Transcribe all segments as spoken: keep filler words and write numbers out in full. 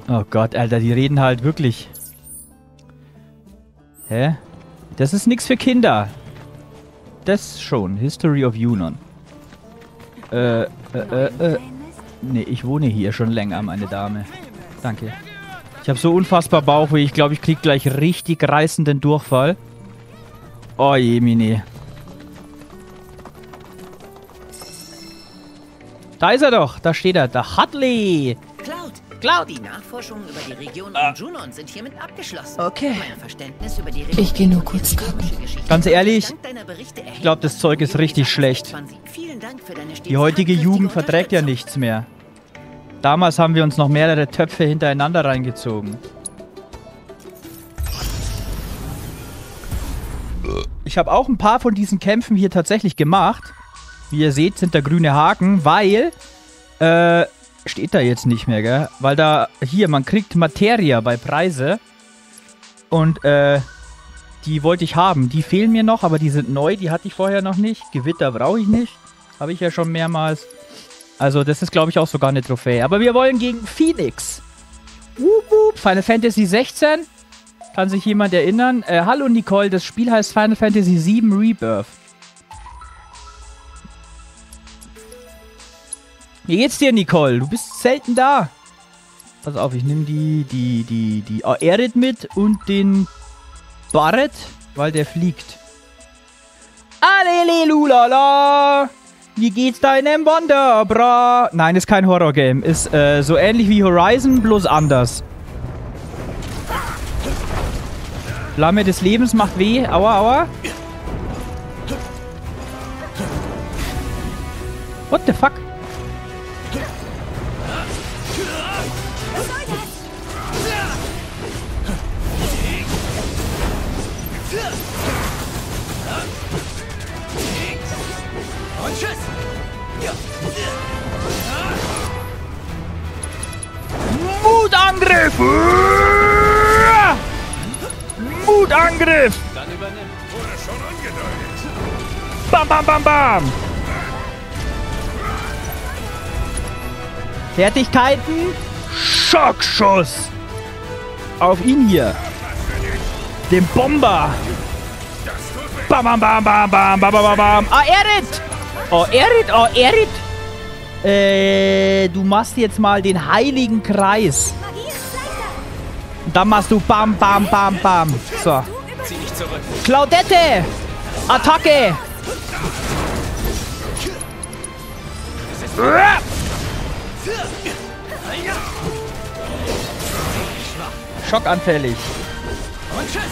Oh Gott, Alter, die reden halt wirklich. Hä? Das ist nix für Kinder. Das schon. History of Junon. Äh, äh, äh, äh. Nee, ich wohne hier schon länger, meine Dame. Danke. Ich habe so unfassbar Bauchweh. Ich glaube, ich krieg gleich richtig reißenden Durchfall. Oh je, Mini. Da ist er doch. Da steht er. Der Hutley. Cloud. Cloud. Die Nachforschungen über die Region Ah. um Junon sind hiermit abgeschlossen. Okay. Mein Verständnis über die Region Ich gehe nur kurz kacken. Ganz ehrlich, dank deiner Berichte ich glaube, das Zeug ist richtig schlecht. Vielen Dank für deine stets Die heutige tatkräftige Jugend verträgt ja Unterstützung. nichts mehr. Damals haben wir uns noch mehrere Töpfe hintereinander reingezogen. Ich habe auch ein paar von diesen Kämpfen hier tatsächlich gemacht. Wie ihr seht, sind da grüne Haken, weil... Äh, steht da jetzt nicht mehr, gell? Weil da... Hier, man kriegt Materia bei Preise. Und, äh... die wollte ich haben. Die fehlen mir noch, aber die sind neu. Die hatte ich vorher noch nicht. Gewitter brauche ich nicht. Habe ich ja schon mehrmals. Also, das ist, glaube ich, auch sogar eine Trophäe. Aber wir wollen gegen Phoenix. Wup, wup. Final Fantasy sechzehn. Kann sich jemand erinnern? Äh, hallo Nicole, das Spiel heißt Final Fantasy sieben Rebirth. Wie geht's dir, Nicole? Du bist selten da. Pass auf, ich nehme die, die, die, die Aerith mit und den Barret, weil der fliegt. Alelelulala! Wie geht's deinem Wanderbra? Nein, ist kein Horrorgame. Ist äh, so ähnlich wie Horizon, bloß anders. Flamme des Lebens macht weh. Aua, aua. What the fuck? Und tschüss! Mutangriff! Mutangriff! Dann übernimm. Wurde schon angedeutet. Bam, bam, bam, bam! Fertigkeiten. Schockschuss! Auf ihn hier. Den Bomber. Bam, bam, bam, bam, bam, bam, bam, bam. Ah, Aerith! Oh, Aerith, oh, Aerith! Äh, du machst jetzt mal den heiligen Kreis. Und dann machst du bam, bam, bam, bam. So. Zieh dich zurück. Claudette! Attacke! Schockanfällig. Und tschüss!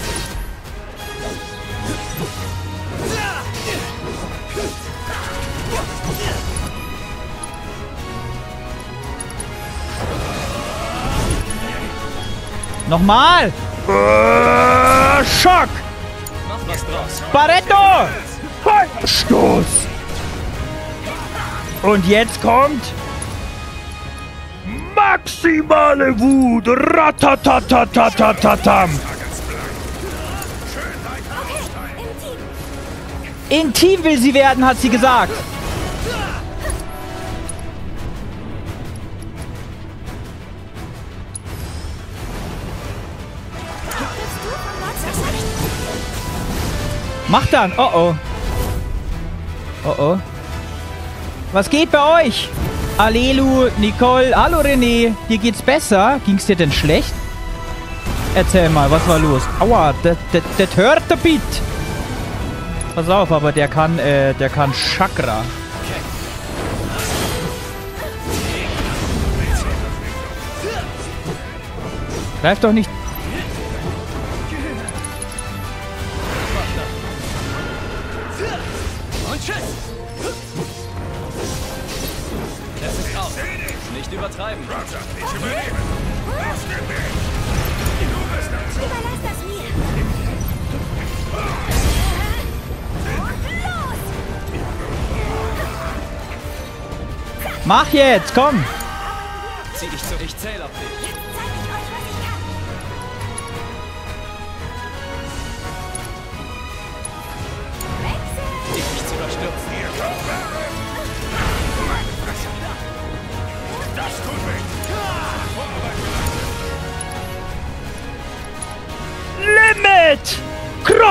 Nochmal! Äh, Schock! Mach was draus. Barretto! Stoß! Und jetzt kommt maximale Wut! Ratatatatatam! Intim will sie werden, hat sie gesagt. Mach dann! Oh oh. Oh oh. Was geht bei euch? Alelu, Nicole, hallo René. Dir geht's besser? Ging's dir denn schlecht? Erzähl mal, was war los? Aua, das hört der Beat. Pass auf, aber der kann, äh, der kann Chakra. Greif doch nicht. Und tschüss! Das ist aus. Nicht übertreiben. Ich übernehme. Los mit mir. Du bist das. Überlass das mir. Mach jetzt, komm. Zieh dich zurück. Ich zähl auf dich. Zieh dich zu überstürzen. Das tut weh.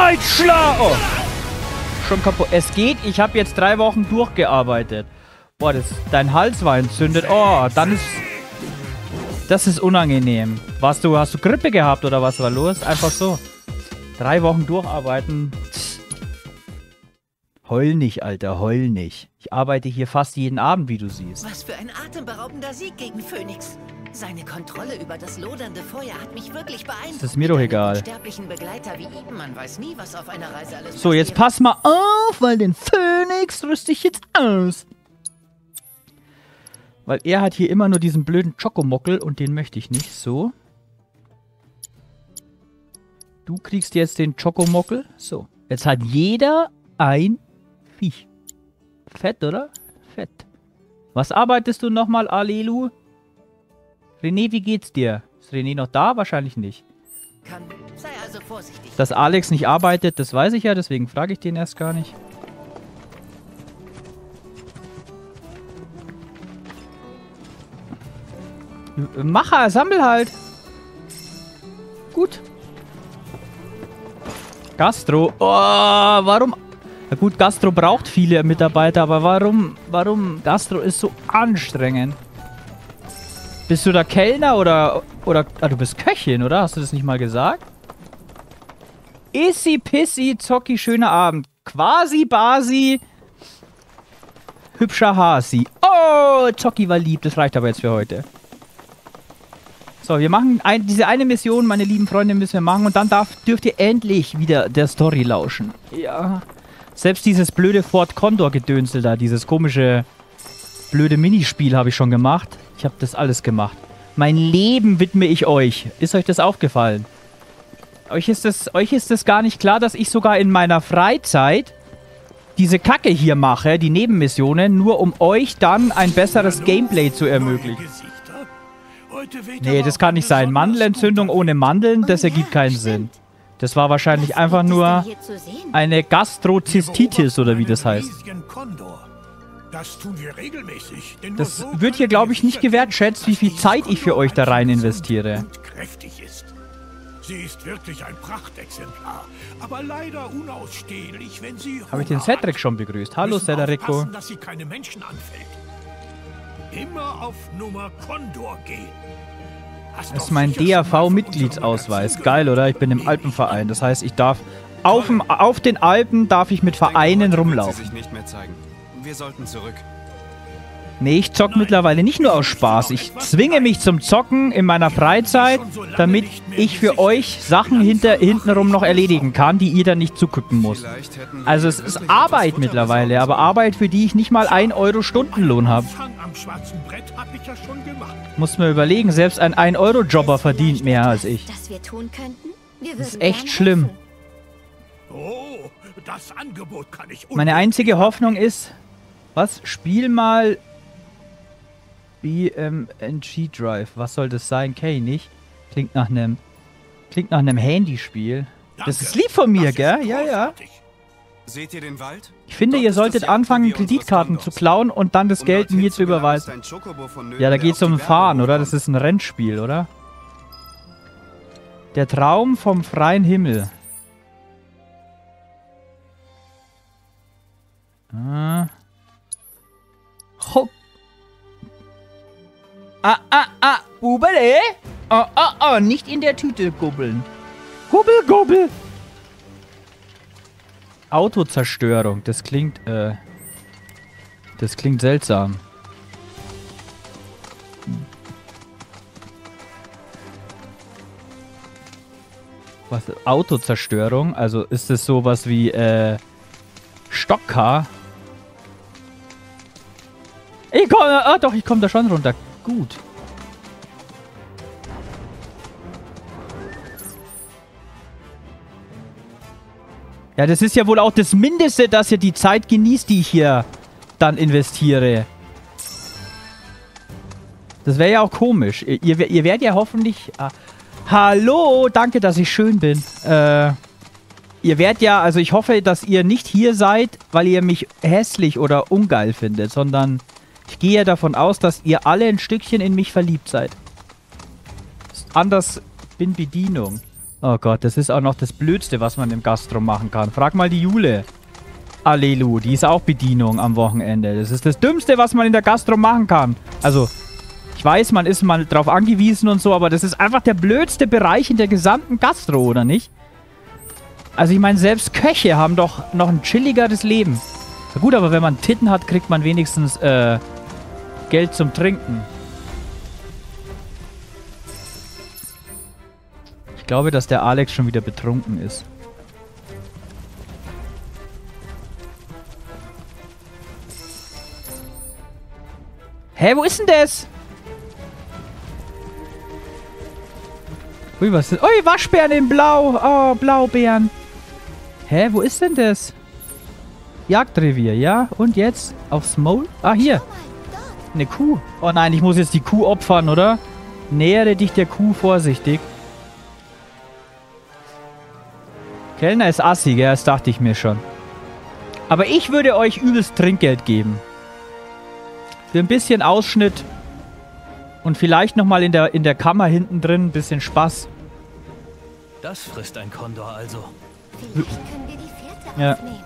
Breitschlag! Oh. Schon kaputt. Es geht, ich habe jetzt drei Wochen durchgearbeitet. Boah, das, dein Hals war entzündet. Oh, dann ist... Das ist unangenehm. Warst du, hast du Grippe gehabt oder was war los? Einfach so. Drei Wochen durcharbeiten. Heul nicht, Alter, heul nicht. Ich arbeite hier fast jeden Abend, wie du siehst. Was für ein atemberaubender Sieg gegen Phoenix. Seine Kontrolle über das lodernde Feuer hat mich wirklich beeindruckt. Das ist mir doch egal. Sterblichen Begleiter wie ihm, man weiß nie, was auf einer Reise alles So, jetzt pass mal auf, weil den Phoenix rüste ich jetzt aus. Weil er hat hier immer nur diesen blöden Chokomockel und den möchte ich nicht. So. Du kriegst jetzt den Chokomockel. So. Jetzt hat jeder ein Viech. Fett, oder? Fett. Was arbeitest du nochmal, Alelu? René, wie geht's dir? Ist René noch da? Wahrscheinlich nicht. kann. Sei also vorsichtig. Dass Alex nicht arbeitet, das weiß ich ja, deswegen frage ich den erst gar nicht. Macher, sammel halt. Gut. Gastro. Oh, warum? Na gut, Gastro braucht viele Mitarbeiter, aber warum, warum? Gastro ist so anstrengend. Bist du da Kellner oder, oder, ah, du bist Köchin, oder? Hast du das nicht mal gesagt? Issi, Pissi, Zocki, schöner Abend. Quasi, Basi. Hübscher Hasi. Oh, Zocki war lieb. Das reicht aber jetzt für heute. So, wir machen ein, diese eine Mission, meine lieben Freunde, müssen wir machen. Und dann darf, dürft ihr endlich wieder der Story lauschen. Ja. Selbst dieses blöde Fort Condor-Gedönsel da, dieses komische, blöde Minispiel habe ich schon gemacht. Ich habe das alles gemacht. Mein Leben widme ich euch. Ist euch das aufgefallen? Euch ist das, euch ist das gar nicht klar, dass ich sogar in meiner Freizeit diese Kacke hier mache, die Nebenmissionen, nur um euch dann ein besseres Gameplay zu ermöglichen. Nee, das kann nicht sein. Mandelentzündung ohne Mandeln, das ergibt keinen Sinn. Das war wahrscheinlich einfach nur eine Gastrozystitis oder wie das heißt. Das tun wir regelmäßig. Das wird hier, glaube ich, nicht gewertschätzt, wie viel Zeit ich für euch da rein investiere. Sie ist wirklich ein Prachtexemplar, aber leider unausstehlich, wenn sie Habe ich den Cedric schon begrüßt? Hallo, Cedrico. dass sie keine Menschen anfällt. Immer auf Nummer Condor gehen. Das ist mein D A V-Mitgliedsausweis. Geil, oder? Ich bin im Alpenverein. Das heißt, ich darf auf, dem, auf den Alpen darf ich mit Vereinen rumlaufen. Wir sollten zurück. Nee, ich zock mittlerweile nicht nur aus Spaß. Ich zwinge mich zum Zocken in meiner Freizeit, damit ich für euch Sachen hinter, hintenrum noch erledigen kann, die ihr dann nicht zugucken muss. Also es ist Arbeit mittlerweile, aber Arbeit, für die ich nicht mal ein Euro Stundenlohn habe. Muss mir überlegen, selbst ein ein Euro Jobber verdient mehr als ich. Das ist echt schlimm. Meine einzige Hoffnung ist, was? Spiel mal B M G Drive. Was soll das sein? Kenn ich nicht. Klingt nach einem Klingt nach einem Handyspiel. Das ist lieb von mir, gell? Ja, ja. Seht ihr den Wald? Ich finde, ihr solltet anfangen, Kreditkarten zu klauen und dann das Geld mir zu überweisen. Ja, da geht's um Fahren, oder? Das ist ein Rennspiel, oder? Der Traum vom freien Himmel. Ah. Hopp. Ah, ah, ah, Bubele? Oh, oh, oh, nicht in der Tüte gubbeln. Gubbel, gubbel. Autozerstörung, das klingt, äh, das klingt seltsam. Was, Autozerstörung? Also ist es sowas wie, äh, Stockcar? Ich komme, ah doch, ich komme da schon runter. Gut. Ja, das ist ja wohl auch das Mindeste, dass ihr die Zeit genießt, die ich hier dann investiere. Das wäre ja auch komisch. Ihr, ihr, ihr werdet ja hoffentlich... Ah, hallo, danke, dass ich schön bin. Äh, ihr werdet ja... Also ich hoffe, dass ihr nicht hier seid, weil ihr mich hässlich oder ungeil findet, sondern... Ich gehe ja davon aus, dass ihr alle ein Stückchen in mich verliebt seid. Anders bin Bedienung. Oh Gott, das ist auch noch das Blödste, was man im Gastro machen kann. Frag mal die Jule. Allelu, die ist auch Bedienung am Wochenende. Das ist das Dümmste, was man in der Gastro machen kann. Also, ich weiß, man ist mal drauf angewiesen und so, aber das ist einfach der blödste Bereich in der gesamten Gastro, oder nicht? Also ich meine, selbst Köche haben doch noch ein chilligeres Leben. Na gut, aber wenn man Titten hat, kriegt man wenigstens äh, Geld zum Trinken. Ich glaube, dass der Alex schon wieder betrunken ist. Hä, wo ist denn das? Ui, was ist... Ui, Waschbären in Blau. Oh, Blaubeeren. Hä, wo ist denn das? Jagdrevier, ja? Und jetzt? Aufs Maul? Ah, hier. Eine Kuh. Oh nein, ich muss jetzt die Kuh opfern, oder? Nähere dich der Kuh vorsichtig. Kellner ist assi, gell? Das dachte ich mir schon. Aber ich würde euch übelst Trinkgeld geben. Für ein bisschen Ausschnitt. Und vielleicht nochmal in der, in der Kammer hinten drin ein bisschen Spaß. Das frisst ein Kondor also. Vielleicht können wir die Fährte Ja. aufnehmen.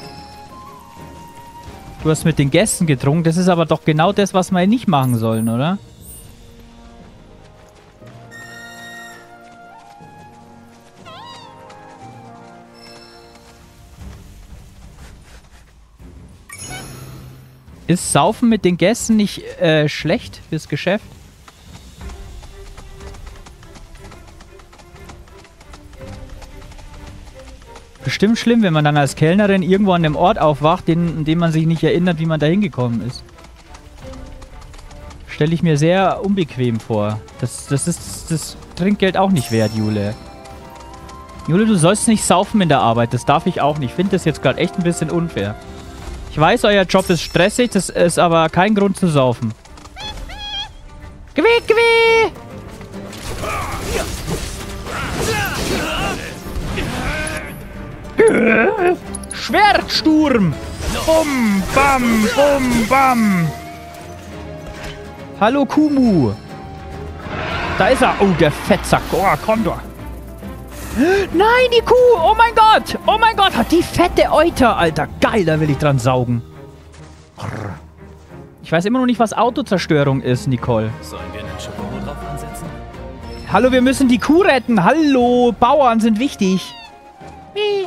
Du hast mit den Gästen getrunken. Das ist aber doch genau das, was wir nicht machen sollen, oder? Ist Saufen mit den Gästen nicht äh, schlecht fürs Geschäft? Bestimmt schlimm, wenn man dann als Kellnerin irgendwo an dem Ort aufwacht, in, in dem man sich nicht erinnert, wie man da hingekommen ist. Stelle ich mir sehr unbequem vor. Das, das ist das Trinkgeld auch nicht wert, Jule. Jule, du sollst nicht saufen in der Arbeit. Das darf ich auch nicht. Ich finde das jetzt gerade echt ein bisschen unfair. Ich weiß, euer Job ist stressig. Das ist aber kein Grund zu saufen. Geweh, geweh! Schwertsturm! Bum, bam, bum, bam! Hallo, Kumu! Da ist er! Oh, der Fettsack! Oh, komm doch! Nein, die Kuh! Oh mein Gott! Oh mein Gott! Hat die fette Euter, Alter! Geil, da will ich dran saugen. Ich weiß immer noch nicht, was Autozerstörung ist, Nicole. Sollen wir einen Schokoro drauf ansetzen? Hallo, wir müssen die Kuh retten! Hallo! Bauern sind wichtig! Wie?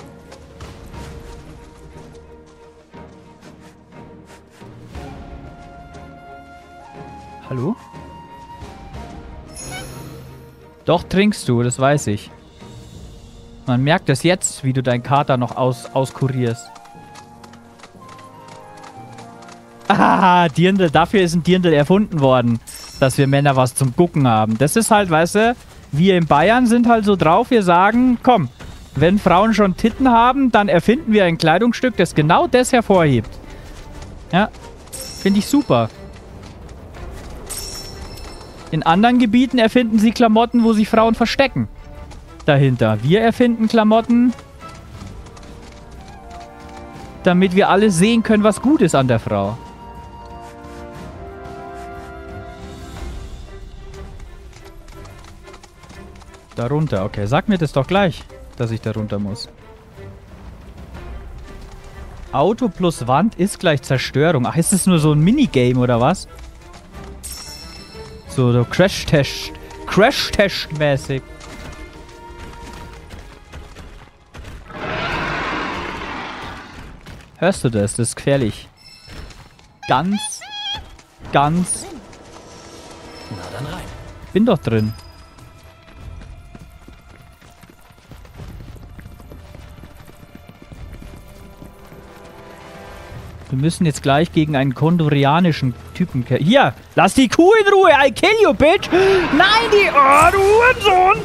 Hallo? Doch trinkst du, das weiß ich. Man merkt es jetzt, wie du deinen Kater noch aus, auskurierst. Ah, Dirndl, dafür ist ein Dirndl erfunden worden, dass wir Männer was zum Gucken haben. Das ist halt, weißt du, wir in Bayern sind halt so drauf, wir sagen, komm, wenn Frauen schon Titten haben, dann erfinden wir ein Kleidungsstück, das genau das hervorhebt. Ja, finde ich super. In anderen Gebieten erfinden sie Klamotten, wo sich Frauen verstecken. Dahinter. Wir erfinden Klamotten, damit wir alle sehen können, was gut ist an der Frau. Darunter, okay. Sag mir das doch gleich, dass ich da runter muss. Auto plus Wand ist gleich Zerstörung. Ach, ist das nur so ein Minigame oder was? So, so Crash-Test. Crash-Test-mäßig. Hörst du das? Das ist gefährlich. Ganz, ganz... Na dann rein. Bin doch drin. Wir müssen jetzt gleich gegen einen kondorianischen Typen kämpfen. Hier! Lass die Kuh in Ruhe! I kill you, bitch! Nein, die... Oh, du Hurensohn!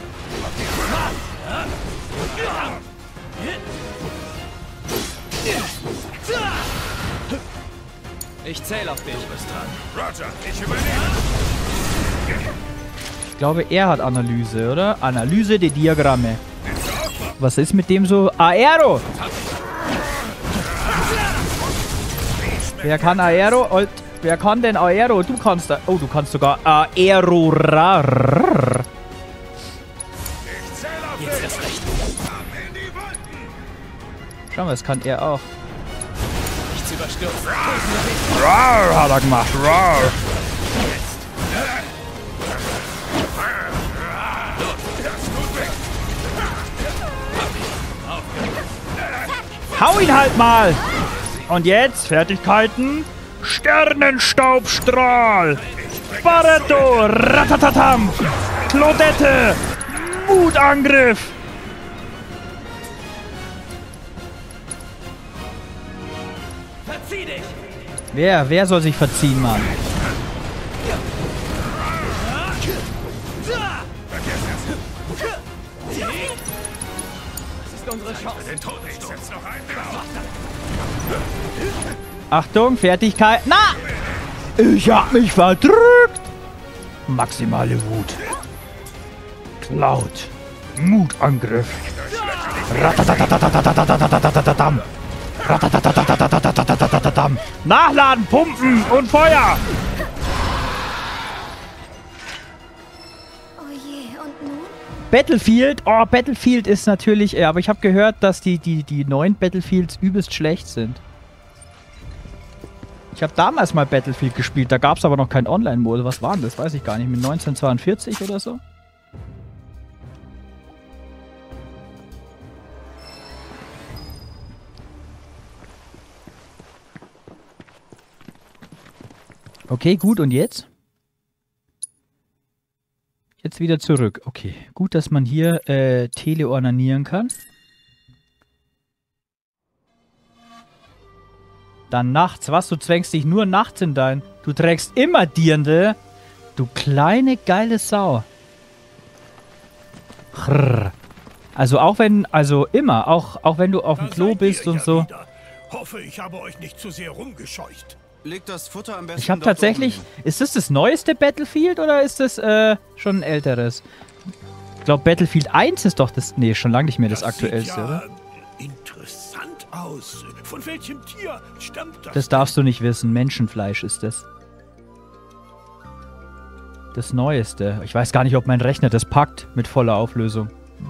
Ich zähle auf dich. Bis dran. Roger, ich übernehme. Ich glaube, er hat Analyse, oder? Analyse der Diagramme. Was ist mit dem so? Aero! Wer kann Aero? Und wer kann denn Aero? Du kannst... Oh, du kannst sogar Aero. Schau mal, das kann er auch. Nichts überstürzen. Rar, hat er gemacht. Rar. Hau ihn halt mal! Und jetzt, Fertigkeiten. Sternenstaubstrahl. Barretto. Ratatatam. Claudette. Wutangriff. Verzieh dich! Wer? Wer soll sich verziehen, Mann? Das ist unsere Chance. Achtung, Fertigkeit. Na! Ich hab mich verdrückt! Maximale Wut. Cloud. Mutangriff. Ratatatatatatatatatatatatam. Ratatatatatatatatatatatatam. Nachladen, pumpen und Feuer! Oh je, und nun? Battlefield. Oh, Battlefield ist natürlich... Äh, aber ich habe gehört, dass die, die, die neuen Battlefields übelst schlecht sind. Ich habe damals mal Battlefield gespielt, da gab es aber noch keinen Online-Modus. Was war denn das? Weiß ich gar nicht. Mit neunzehnhundertzweiundvierzig oder so? Okay, gut. Und jetzt? Jetzt wieder zurück. Okay. Gut, dass man hier äh, teleornanieren kann. Dann nachts. Was? Du zwängst dich nur nachts in dein... Du trägst immer Dirndl. Du kleine, geile Sau. Chrrr. Also auch wenn... Also immer. Auch, auch wenn du auf dem Da Klo seid bist ihr und ja so. wieder. Hoffe, ich habe euch nicht zu sehr rumgescheucht. Legt das Futter am besten Ich habe dort tatsächlich... oben hin. Ist das das neueste Battlefield oder ist das äh, schon ein älteres? Ich glaube, Battlefield eins ist doch das... Nee, schon lange nicht mehr das, Das aktuellste, sieht ja oder? interessant aus. Von welchem Tier stammt das? Das darfst du nicht wissen. Menschenfleisch ist das. Das Neueste. Ich weiß gar nicht, ob mein Rechner das packt mit voller Auflösung.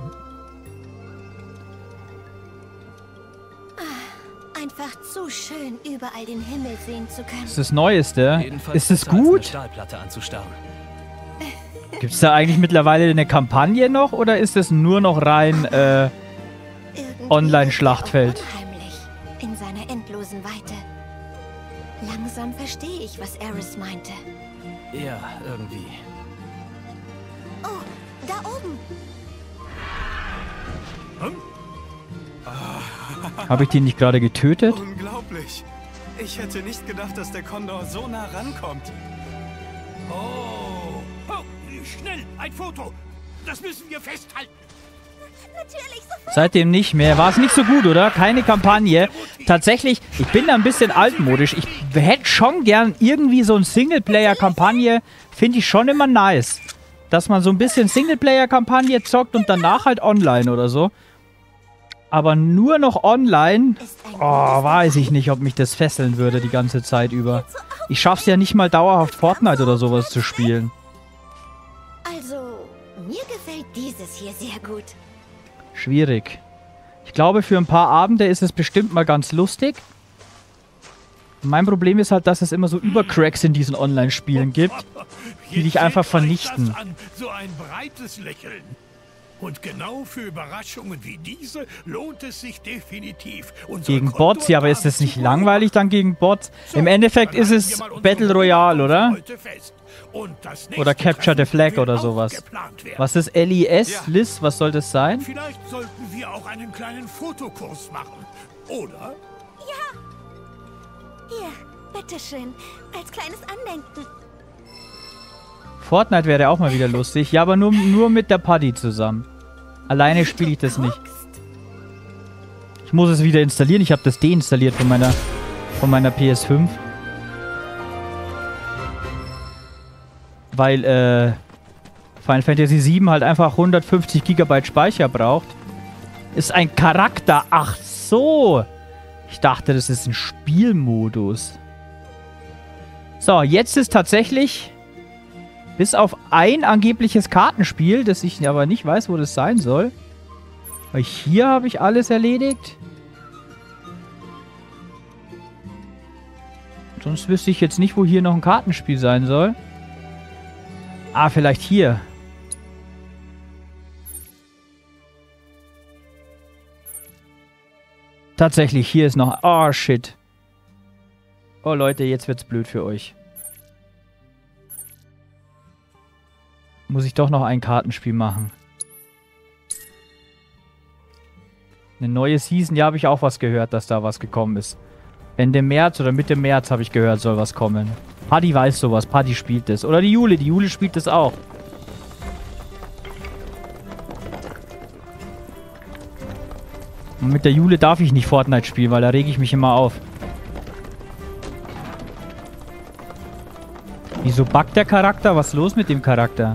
Einfach zu schön, überall den Himmel sehen zu können. Das ist das Neueste. Jedenfalls Ist es besser, als eine gut? Stahlplatte anzustarren. Gibt es da eigentlich mittlerweile eine Kampagne noch oder ist es nur noch rein äh, Irgendwie Online-Schlachtfeld? wirkt er auch unheimlich in seiner endlosen Weite. Langsam verstehe ich, was Eris meinte. Ja, irgendwie. Oh, da oben. Habe ich die nicht gerade getötet? Unglaublich. Ich hätte nicht gedacht, dass der Kondor so nah rankommt. Oh. Oh, schnell, ein Foto. Das müssen wir festhalten. Natürlich sofort. Seitdem nicht mehr. War es nicht so gut, oder? Keine Kampagne. Tatsächlich, ich bin da ein bisschen altmodisch. Ich hätte schon gern irgendwie so eine Singleplayer-Kampagne. Finde ich schon immer nice. Dass man so ein bisschen Singleplayer-Kampagne zockt und danach halt online oder so. Aber nur noch online, oh, weiß ich nicht, ob mich das fesseln würde die ganze Zeit über. Ich schaff's ja nicht mal dauerhaft Fortnite oder sowas zu spielen. Also, mir gefällt dieses hier sehr gut. Schwierig. Ich glaube, für ein paar Abende ist es bestimmt mal ganz lustig. Mein Problem ist halt, dass es immer so Übercracks in diesen Online-Spielen gibt, die dich einfach vernichten. Das an, so ein breites Lächeln. Und genau für Überraschungen wie diese lohnt es sich definitiv. unsere Gegen Bots? Ja, aber ist das nicht langweilig dann gegen Bots? So, Im Endeffekt dann ist halten es wir mal unsere Battle Royale, oder? heute fest. Und das nächste Oder Capture the Treffen Flag wird oder auch sowas. geplant werden. Was ist L I S? Ja. Liz? Was soll das sein? Vielleicht sollten wir auch einen kleinen Fotokurs machen. Oder? Hier, bitteschön, als kleines Andenken. Fortnite wäre auch mal wieder lustig. Ja, aber nur, nur mit der Paddy zusammen. Alleine spiele ich das nicht. Ich muss es wieder installieren. Ich habe das deinstalliert von meiner, von meiner P S fünf. Weil, äh, Final Fantasy sieben halt einfach hundertfünfzig Gigabyte Speicher braucht. Ist ein Charakter. Ach so. Ich dachte, das ist ein Spielmodus. So, jetzt ist tatsächlich... Bis auf ein angebliches Kartenspiel, das ich aber nicht weiß, wo das sein soll. Weil hier habe ich alles erledigt. Sonst wüsste ich jetzt nicht, wo hier noch ein Kartenspiel sein soll. Ah, vielleicht hier. Tatsächlich, hier ist noch... Oh, shit. Oh, Leute, jetzt wird's blöd für euch. Muss ich doch noch ein Kartenspiel machen. Eine neue Season, ja, habe ich auch was gehört, dass da was gekommen ist. Ende März oder Mitte März habe ich gehört, soll was kommen. Paddy weiß sowas, Paddy spielt das. Oder die Jule, die Jule spielt das auch. Und mit der Jule darf ich nicht Fortnite spielen, weil da rege ich mich immer auf. Wieso buggt der Charakter? Was ist los mit dem Charakter?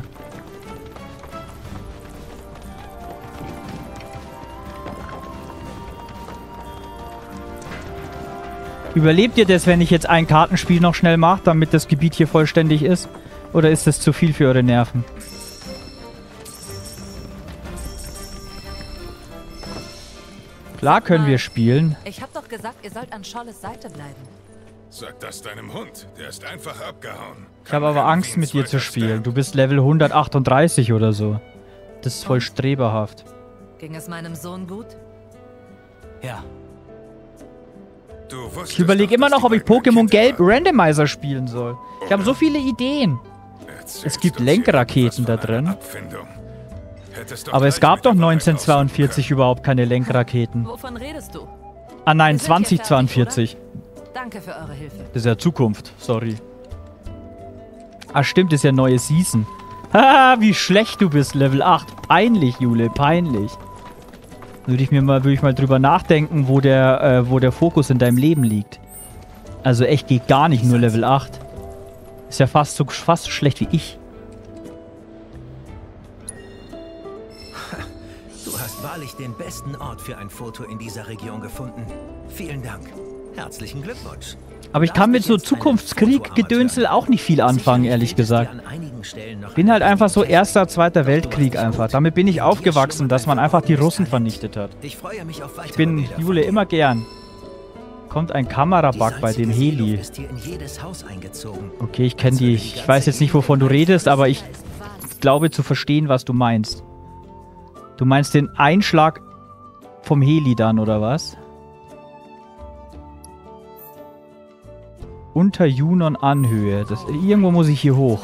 Überlebt ihr das, wenn ich jetzt ein Kartenspiel noch schnell mache, damit das Gebiet hier vollständig ist? Oder ist das zu viel für eure Nerven? Klar können wir spielen. Ich hab doch gesagt, ihr sollt an Scholles Seite bleiben. Sag das deinem Hund. Der ist einfach abgehauen. Ich habe aber Angst, mit dir zu spielen. Du bist Level hundertachtunddreißig oder so. Das ist voll streberhaft. Ging es meinem Sohn gut? Ja. Ich überlege immer noch, ob ich Pokémon Gelb Randomizer spielen soll. Ich habe so viele Ideen. Es gibt Lenkraketen da drin. Aber es gab doch neunzehnhundertzweiundvierzig überhaupt keine Lenkraketen. Wovon redest du? Ah nein, zweitausendzweiundvierzig. Danke für eure Hilfe. Das ist ja Zukunft, sorry. Ah stimmt, das ist ja neue Season. Haha, wie schlecht du bist, Level acht. Peinlich, Jule, peinlich. Würde ich mir mal, würde ich mal drüber nachdenken, wo der, äh, wo der Fokus in deinem Leben liegt. Also echt geht gar nicht, nur Level acht. Ist ja fast so, fast so schlecht wie ich. Du hast wahrlich den besten Ort für ein Foto in dieser Region gefunden. Vielen Dank. Herzlichen Glückwunsch. Aber ich kann mit so Zukunftskrieg-Gedönsel auch nicht viel anfangen, ehrlich gesagt. Bin halt einfach so Erster, Zweiter Weltkrieg einfach. Damit bin ich aufgewachsen, dass man einfach die Russen vernichtet hat. Ich bin Jule immer gern. Kommt ein Kamerabug bei dem Heli. Okay, ich kenne die. Ich weiß jetzt nicht, wovon du redest, aber ich glaube zu verstehen, was du meinst. Du meinst den Einschlag vom Heli dann, oder was? Unter Junon-Anhöhe. Das, irgendwo muss ich hier hoch.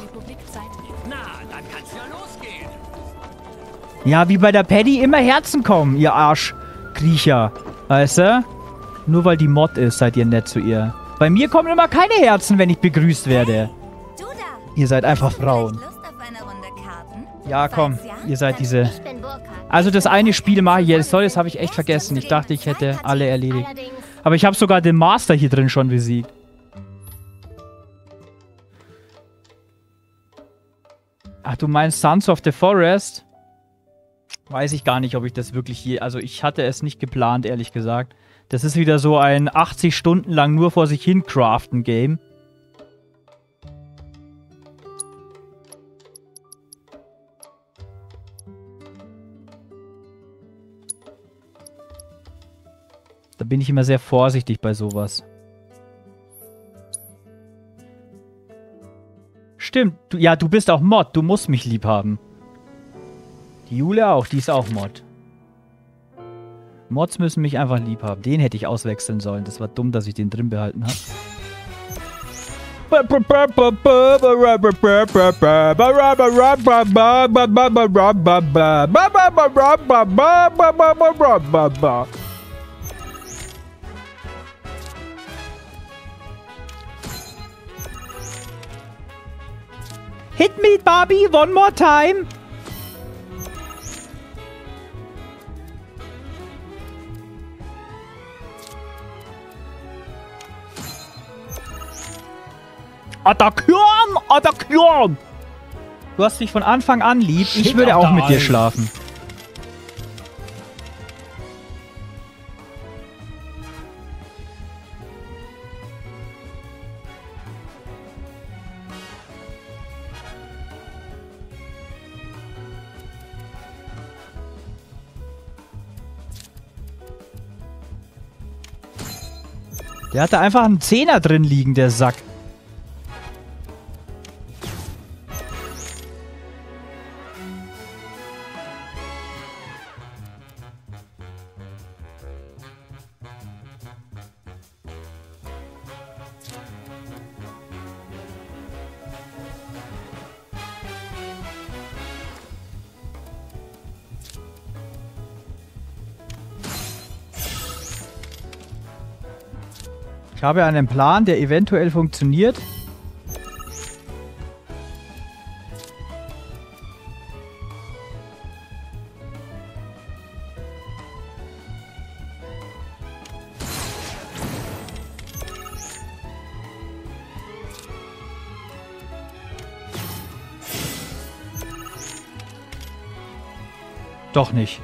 Ja, wie bei der Paddy immer Herzen kommen, ihr Arschkriecher. Weißt du? Nur weil die Mod ist, seid ihr nett zu ihr. Bei mir kommen immer keine Herzen, wenn ich begrüßt werde. Ihr seid einfach Frauen. Ja, komm. Ihr seid diese... Also das eine Spiel mache ich jetzt. Das habe ich echt vergessen. Ich dachte, ich hätte alle erledigt. Aber ich habe sogar den Master hier drin schon besiegt. Ach, du meinst Sons of the Forest? Weiß ich gar nicht, ob ich das wirklich je... Also ich hatte es nicht geplant, ehrlich gesagt. Das ist wieder so ein achtzig Stunden lang nur vor sich hin craften Game. Da bin ich immer sehr vorsichtig bei sowas. Stimmt. Du, ja, du bist auch Mod. Du musst mich lieb haben. Die Jule auch. Die ist auch Mod. Mods müssen mich einfach lieb haben. Den hätte ich auswechseln sollen. Das war dumm, dass ich den drin behalten habe. Hit me, Barbie, one more time. Attackieren! Attackieren! Du hast dich von Anfang an lieb. Shit, ich würde auch mit dir schlafen. Der hatte einfach einen Zehner drin liegen, der Sack. Ich habe einen Plan, der eventuell funktioniert. Doch nicht.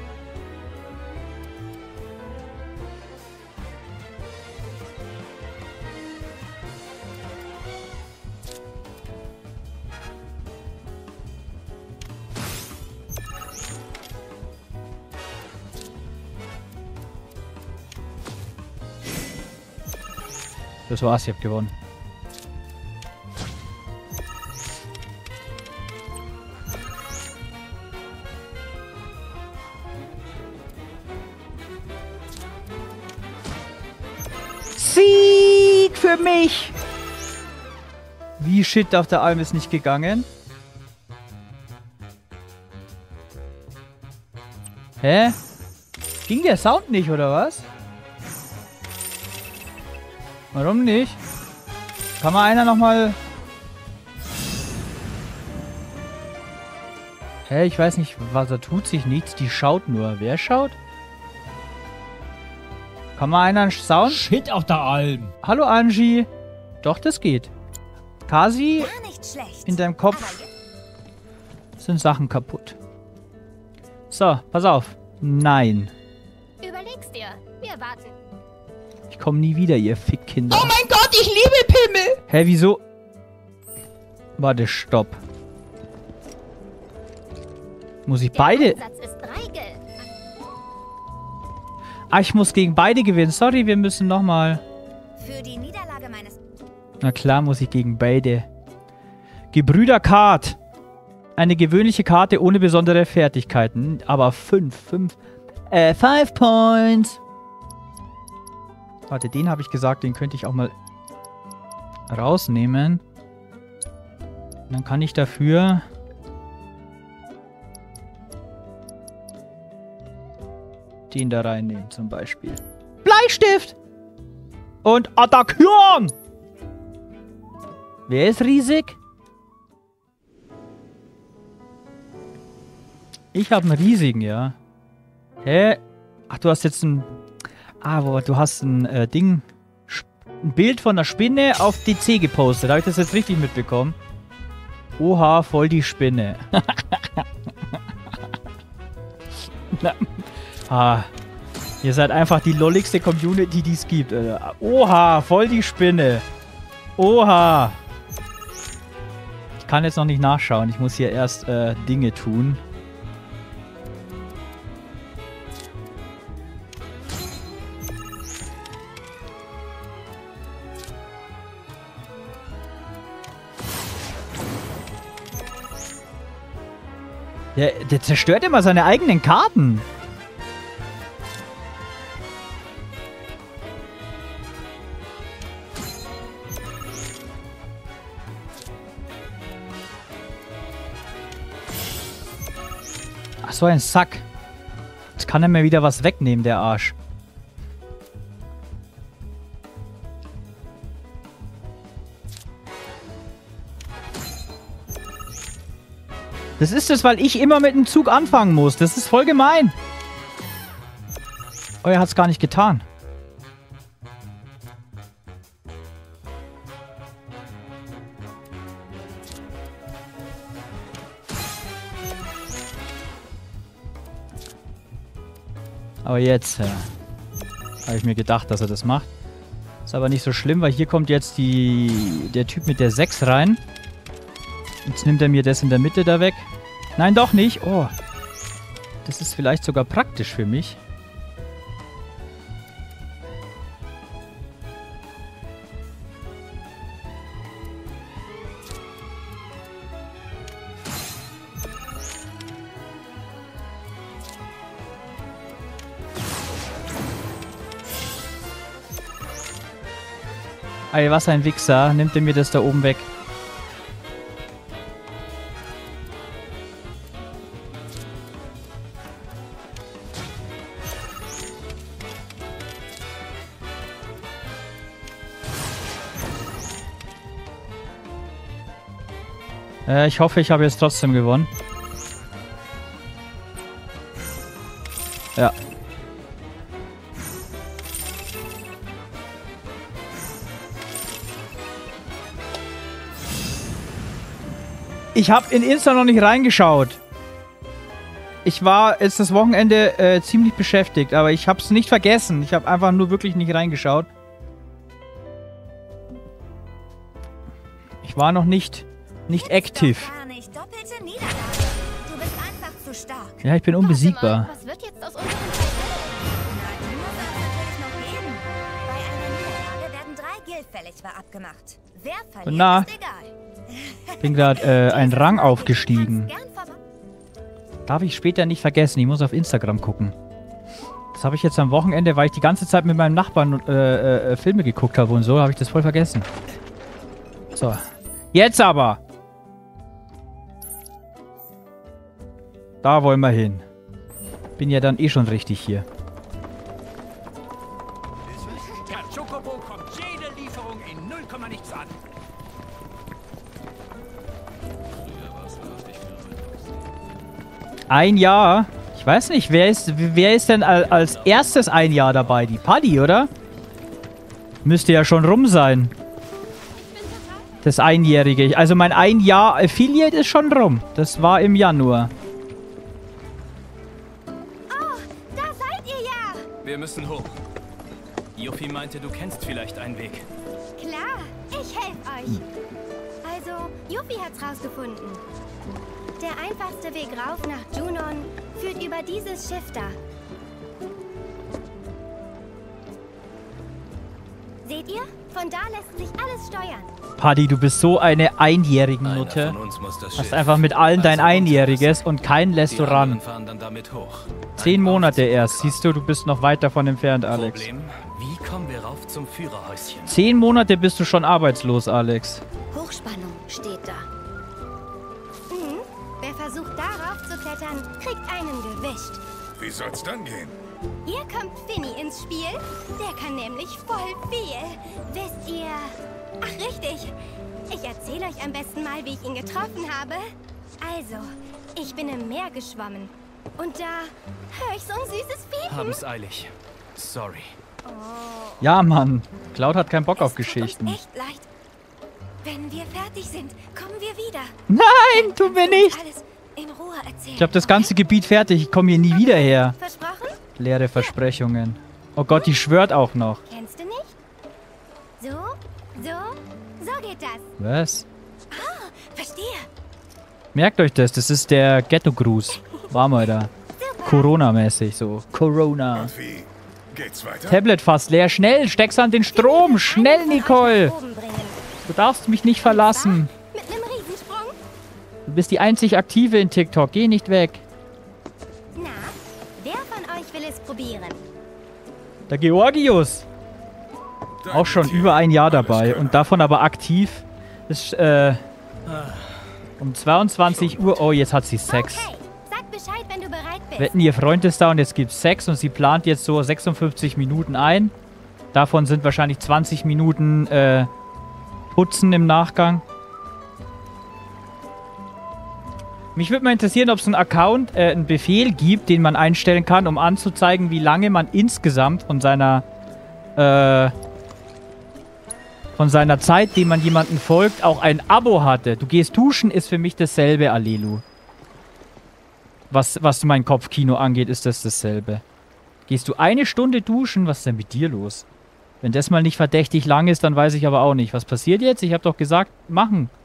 Das war's, ich hab gewonnen. Sieg für mich! Wie shit auf der Alm ist nicht gegangen? Hä? Ging der Sound nicht, oder was? Warum nicht? Kann mal einer nochmal... Hä, ich weiß nicht, was er tut sich nichts. Die schaut nur. Wer schaut? Kann mal einer einen Sound? Shit auf der Alm. Hallo Angie. Doch, das geht. Kasi, Gar nicht schlecht. in deinem Kopf sind Sachen kaputt. So, pass auf. Nein. Überleg's dir. Wir warten. Ich komme nie wieder, ihr Fickkinder. Oh mein Gott, ich liebe Pimmel. Hä, wieso? Warte, stopp. Muss ich beide... Der Einsatz ist Reigel. Ah, ich muss gegen beide gewinnen. Sorry, wir müssen nochmal... Für die Niederlage meines... Na klar, muss ich gegen beide. Gebrüder Kart. Eine gewöhnliche Karte ohne besondere Fertigkeiten. Aber fünf, fünf... Äh, five points. Warte, den habe ich gesagt, den könnte ich auch mal rausnehmen. Und dann kann ich dafür... den da reinnehmen zum Beispiel. Bleistift! Und attackieren! Wer ist riesig? Ich habe einen riesigen, ja. Hä? Ach, du hast jetzt ein... Ah, wo, du hast ein äh, Ding... Ein Bild von einer Spinne auf D C gepostet. Habe ich das jetzt richtig mitbekommen? Oha, voll die Spinne. Na, ah, ihr seid einfach die lolligste Community, die es gibt. Alter. Oha, voll die Spinne. Oha. Ich kann jetzt noch nicht nachschauen. Ich muss hier erst äh, Dinge tun. Der, der zerstört immer seine eigenen Karten. Ach, so ein Sack. Jetzt kann er mir wieder was wegnehmen, der Arsch. Das ist es, weil ich immer mit dem Zug anfangen muss. Das ist voll gemein. Oh, er hat es gar nicht getan. Aber jetzt ja, habe ich mir gedacht, dass er das macht. Ist aber nicht so schlimm, weil hier kommt jetzt die, der Typ mit der sechs rein. Jetzt nimmt er mir das in der Mitte da weg. Nein, doch nicht. Oh. Das ist vielleicht sogar praktisch für mich. Ey, was ein Wichser. Nimmt er mir das da oben weg. Äh, ich hoffe, ich habe jetzt trotzdem gewonnen. Ja. Ich habe in Insta noch nicht reingeschaut. Ich war jetzt das Wochenende äh, ziemlich beschäftigt, aber ich habe es nicht vergessen. Ich habe einfach nur wirklich nicht reingeschaut. Ich war noch nicht, nicht aktiv. Ja, ich bin unbesiegbar. Was wird jetzt aus unserem Na, die muss es natürlich noch geben. Bei einer Niederlage werden drei Gil fällig, war abgemacht. Wer verliert, Na, ist egal. bin gerade äh, einen Rang aufgestiegen. Darf ich später nicht vergessen. Ich muss auf Instagram gucken. Das habe ich jetzt am Wochenende, weil ich die ganze Zeit mit meinem Nachbarn äh, äh, Filme geguckt habe und so, habe ich das voll vergessen. So. Jetzt aber. Da wollen wir hin. Bin ja dann eh schon richtig hier. Per Chocobo kommt jede Lieferung in null Komma nichts an. Ein Jahr? Ich weiß nicht, wer ist, wer ist denn als erstes ein Jahr dabei? Die Paddy, oder? Müsste ja schon rum sein. Das Einjährige. Also mein ein Jahr Affiliate ist schon rum. Das war im Januar. Oh, da seid ihr ja! Wir müssen hoch. Yuffie meinte, du kennst vielleicht einen Weg. Klar, ich helfe euch. Also, Yuffie hat's rausgefunden. Der einfachste Weg rauf nach Junon führt über dieses Schiff da. Seht ihr? Von da lässt sich alles steuern. Paddy, du bist so eine einjährigen Nutte. Hast einfach mit allen dein Einjähriges und keinen lässt du ran. Zehn Monate erst. Siehst du, du bist noch weit davon entfernt, Alex. Problem, wie kommen wir rauf zum Führerhäuschen? Zehn Monate bist du schon arbeitslos, Alex. Hochspannung steht da. Mhm. Wer versucht darauf zu klettern, kriegt einen gewischt. Wie soll's dann gehen? Hier kommt Finny ins Spiel. Der kann nämlich voll viel. Wisst ihr... Ach, richtig. Ich erzähle euch am besten mal, wie ich ihn getroffen habe. Also, ich bin im Meer geschwommen. Und da höre ich so ein süßes Piepen. Haben's eilig. Sorry. Oh. Ja, Mann. Cloud hat keinen Bock Es auf tut Geschichten. uns echt leid. Wenn wir fertig sind, kommen wir wieder. Nein, tun wir nicht. Alles in Ruhe erzählen. Ich habe das ganze Gebiet fertig. Ich komme hier nie wieder her. Versprochen? Leere Versprechungen. Oh Gott, die schwört auch noch. Kennst du nicht? So, so, so geht das. Was? Ah, verstehe. Merkt euch das. Das ist der Ghetto-Gruß. War mal da. Corona-mäßig so. Corona. Und wie geht's weiter? Tablet fast leer. Schnell, steck's an den Strom. Schnell, Nicole. Du darfst mich nicht verlassen. Mit einem Riesensprung? Du bist die einzig Aktive in TikTok. Geh nicht weg. Na, wer von euch will es probieren? Der Georgius. Auch schon über ein Jahr dabei. Und davon aber aktiv. Ist, äh... um zweiundzwanzig Uhr... Oh, jetzt hat sie Sex. Okay, sag Bescheid, wenn du bereit bist. Wetten, ihr Freund ist da und jetzt gibt's Sex und sie plant jetzt so sechsundfünfzig Minuten ein. Davon sind wahrscheinlich zwanzig Minuten, äh... Putzen im Nachgang. Mich würde mal interessieren, ob es einen Account, äh, einen Befehl gibt, den man einstellen kann, um anzuzeigen, wie lange man insgesamt von seiner, äh, von seiner Zeit, die man jemandem folgt, auch ein Abo hatte. Du gehst duschen, ist für mich dasselbe, Alelu. Was, was mein Kopfkino angeht, ist das dasselbe. Gehst du eine Stunde duschen, was ist denn mit dir los? Wenn das mal nicht verdächtig lang ist, dann weiß ich aber auch nicht. Was passiert jetzt? Ich habe doch gesagt, machen.